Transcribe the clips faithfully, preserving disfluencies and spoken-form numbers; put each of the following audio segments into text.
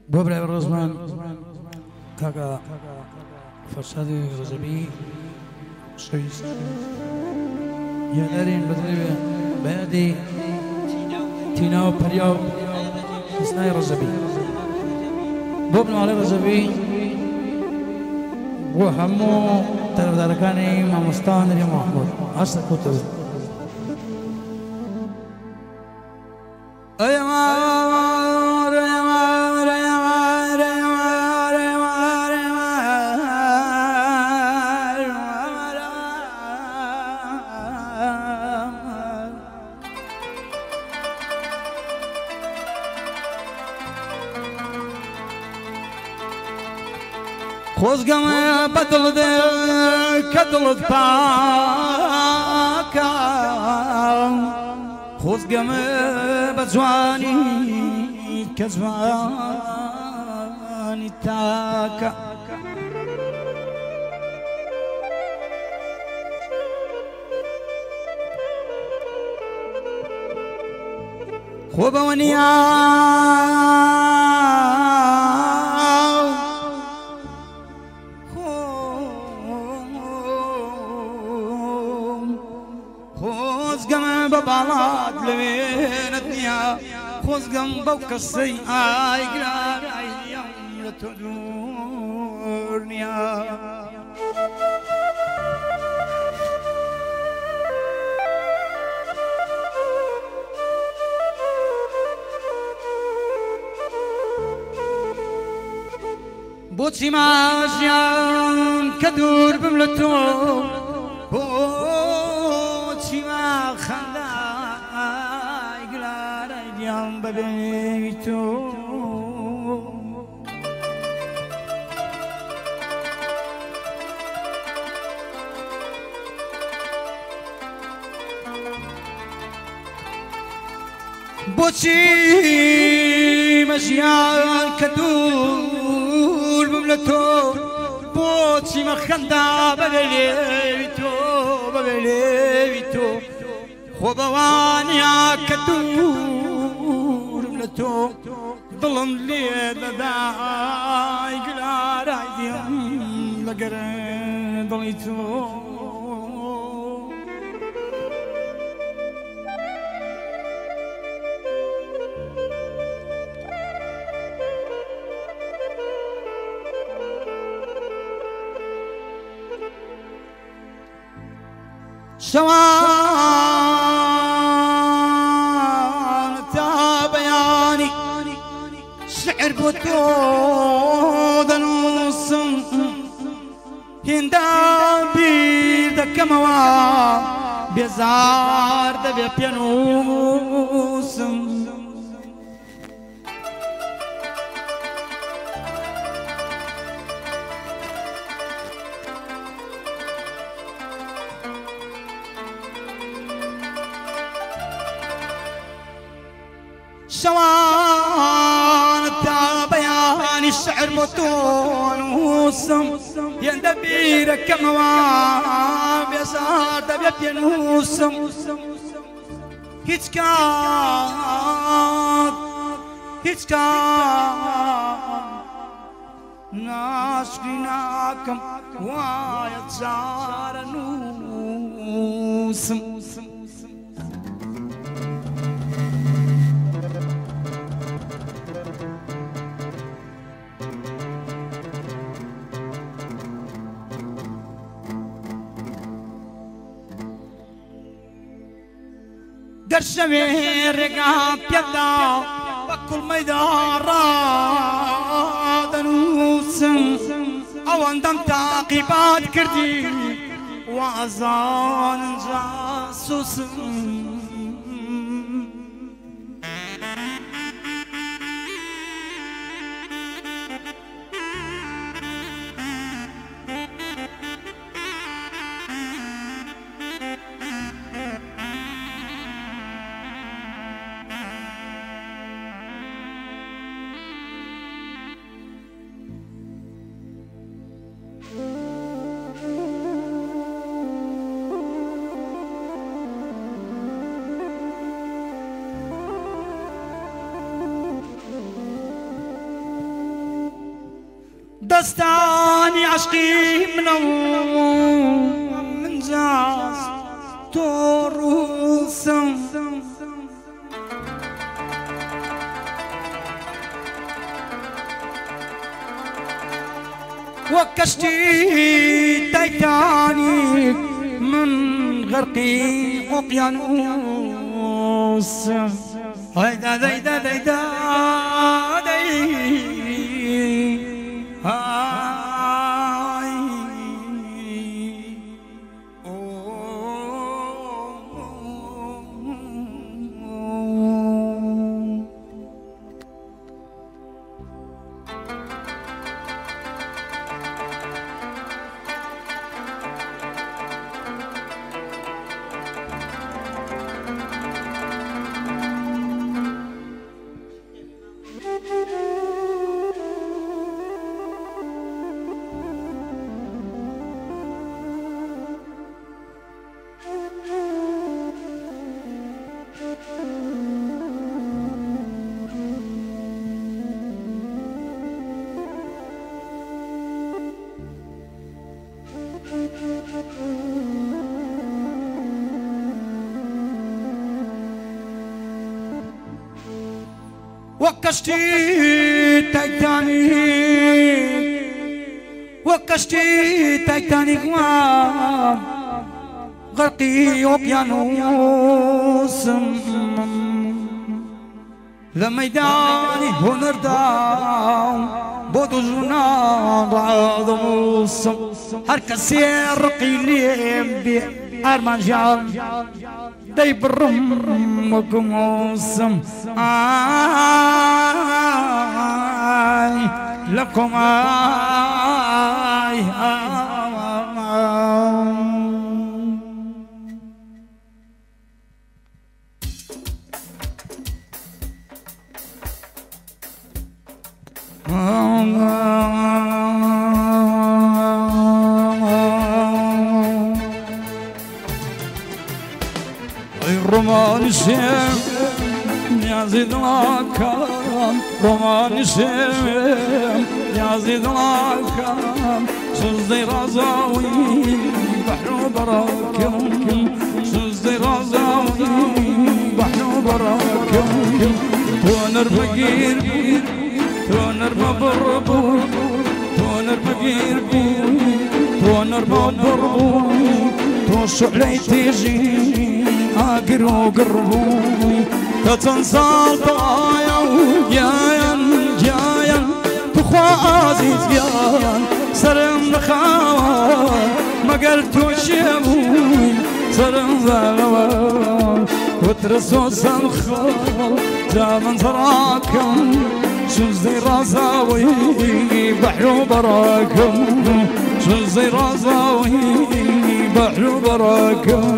بۆ برای ڕۆزمان کاکە فەرشادی ڕەجەبی شەویست یاددارین بەدرێ بەیادی تینا و پەریا و حسنای ڕەجەبی بۆ بنەماڵەی ڕەجەبی بۆ هەموو تەرەفدارەکانی مامۆستا نەری محموود هەشتا کۆتەوە خۆزگەم بەدڵت کە دڵت پاکە خۆزگەم بە جوانی کە جوانی تاکە خۆ بەوە نییە باڵات لەوێنت نییە خۆزگەم بەو کەسەی ئایگراراییم لە تۆ دوور نییە بۆچی ماژیان کە دوور بم لە تۆ بۆچی ما خەندای گلارای دیام بەبێنی تۆ بۆچی مەژیان کە دوور بم لە تۆ بۆچی مە خەندا بەبێنی تۆ بەبێنی تۆ خۆ بەوانیا کە دوورم لە تۆ دڵم لێ دەدای گلارای دیم لەگەر دڵی تۆ شوان تا بياني شعر بوتو دنوسم هندا بير دكموا بيزار دبي بيانوسم شوان تا بياني الشعر متون وسم يندبير كموا بيزار دبي بينوسم هيك كان هيك كان ناشكيناكم ويتزار نوسم قرشمي رقاب يدا بكل ميدان راد نوسم او اندم تعقيبات كردي وازان جاسوسم دستاني عشقي منو من جاز توروسم وكشتي تايتانيك من غرقي أوقيانوس هيدا ديدا ديدا دي هاي وكشتي تايتانيك وكشتي تايتانيك غرقي أوقيانوس لميداني هنر داو بودو جنا ضعضموس هركس يرقي ليم بي أرمان جان داي برم وكموسم آي لكم آي آي رومان شم يزيد الأكرم رومان شم يزيد الأكرم سوزي رزاوي بحر براكم سوزي رزاوي بحر براكم تونر بقير تونر ببربو تونر بقير تونر ببربو توشع لي تيجي أقرو قربوي تتنصال طايا جايا جايا تخوازي زيان سرم نخاوان ما قلتو شيبوي سرم ذالوان وترسو سنخال جامن تراكم شوزي رازاوي بحرو براكم شوزي رازاوي بحرو براكم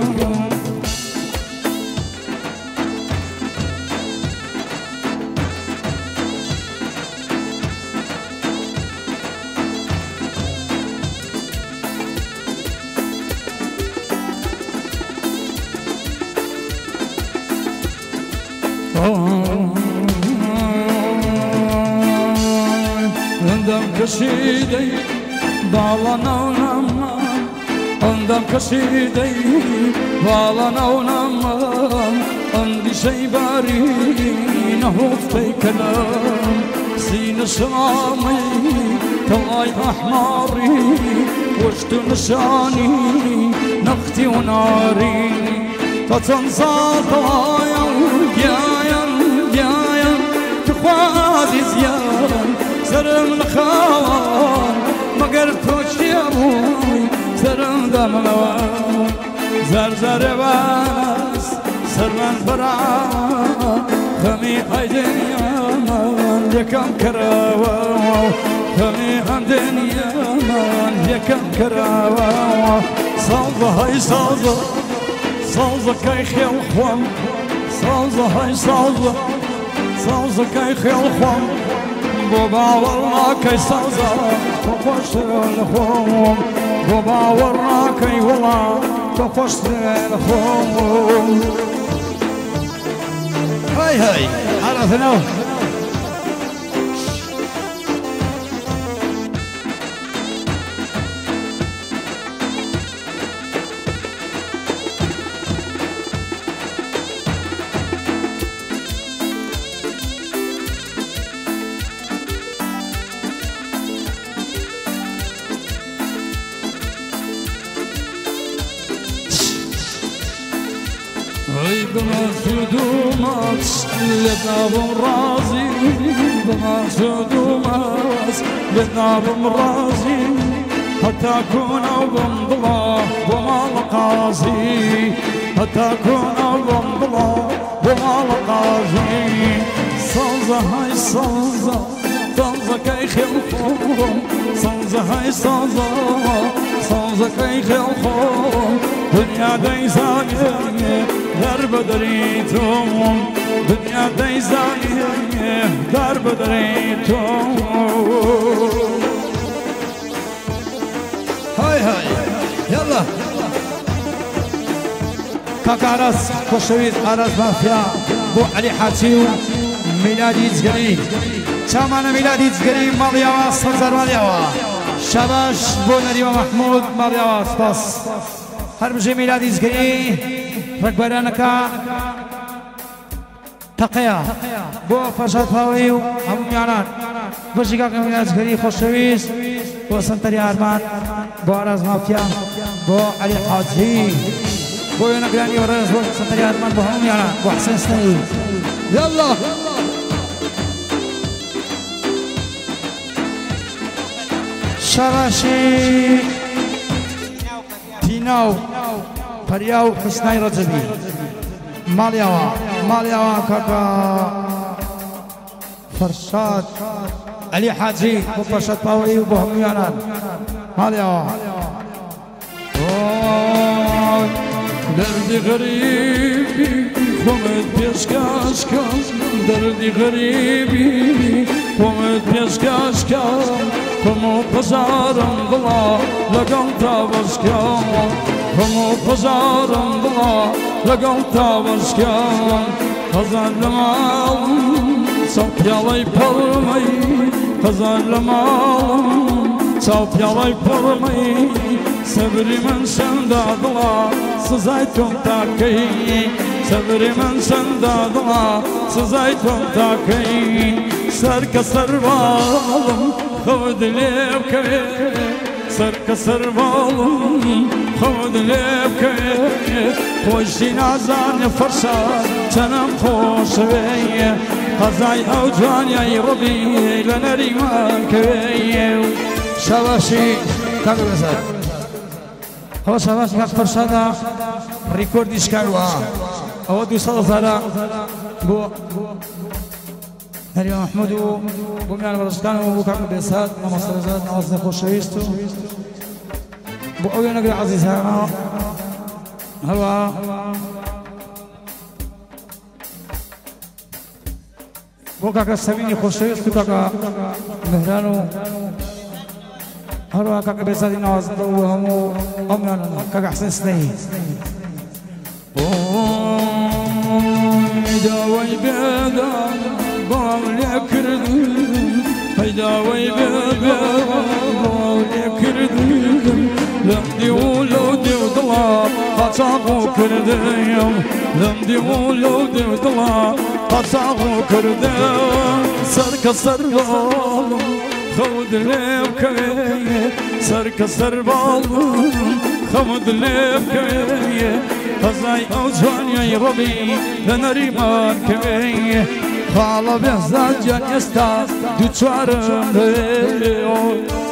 عندم كشيدي بالنا ونما عندم كشيدي بالنا ونما عندي شي بارين هوفتي كلام سين شرامي طلعي احماري وشت نشاني نختي وناري تتنصال طايا وجايا جايا تخوازي زيان سرم الخوان ما قلتوش يا ابوي سرم دم الوان زرزر باس سرمن برا خمي حيدنيا لكم كراوا خمي حمدنيا لكم كراوا صوزة هاي صوزة صوزة كاي خيل خوام صوزة هاي صوزة صوزة كاي خيل خوام بابا والله كاي صوزة تخوش الخوم بابا والله كاي والله تخوش الخوم هاي هاي عرفنا بمسودومات لدابم رازي بمسودومات لدابم رازي حتى أكون بمضلا ومال قاضي حتى أكون بمضلا ومال قاضي صلزة هاي صلزة صلزة كي خلفهم صلزة هاي صلزة صلزة كي خلفهم دنيا ديزانية درب دريتهم دنيا ديزانية درب دريتهم هاي هاي يلا كاكا عرس خوشويز عرس مافيا بو علي حاتيو ميلادي زغري تمانا ميلادي زغري مالياوا صنزر مالياوا شباش بو نريم محمود مالياوا سپاس هر بجي ميلادي زغري ركبرانكا تقيا بو فرشاد فاويو هم يانان بجي كاكا ميلادي زغري خوشويز بو سنتري ارمان بو عرس مافيا بو علي حاتي بو ينقراني ورز بو سنتري ارمان بو هم يانان بو حسين سنين يلا شراشي تيناو فرياو حسناي رجبي مالياوا مالياوا كاكا فرشاد علي حاجي فرشاد باوي وبهم يانان مالياوا دردي غريبي خمد بيشكاش كام دردي غريبي خمد بيشكاش كام خمو بزارم بلا لقم تابش كام خمو بزارم بلا لقم تابش كام خزان لمالم صوت يالي برمي خزان لمالم صوت يالي برمي صبري من سندادلا سزايتم تاكي صبري من سندادلا سزايتم تاكي سرك سربالم خود ليبكي سرك سربالم خود ليبكي خوشي نازان فرشاد تنم خوش بي قزاي او جواني ربي لنري مالكي شواشي كاكا بزار هو شباش كاك فرشادا ريكورديش كاروا هو دو صد زارا بو هريا محمود بو ميان برشتان بو كاكا بيسات نماز رزاد نماز نخوش شويستو بو اويا نقري عزيز هانا هوا بو كاكا سميني خوش شويستو كاكا مهرانو هروا كاكا بيساتي نواز دو همو أميانا كاكا حسين سنين هيداوي بيدا باولي كردم هيداوي بيدا باولي كردم لمدي ولودي وضلا قصاغو كردم لمدي ولودي وضلا قصاغو كردم سرك سربالم خود لبكي سرك سربالم خود لبكي قزاي اوجان يا ربي لنري ماركي خالا بهزاد جان يستا دو چارم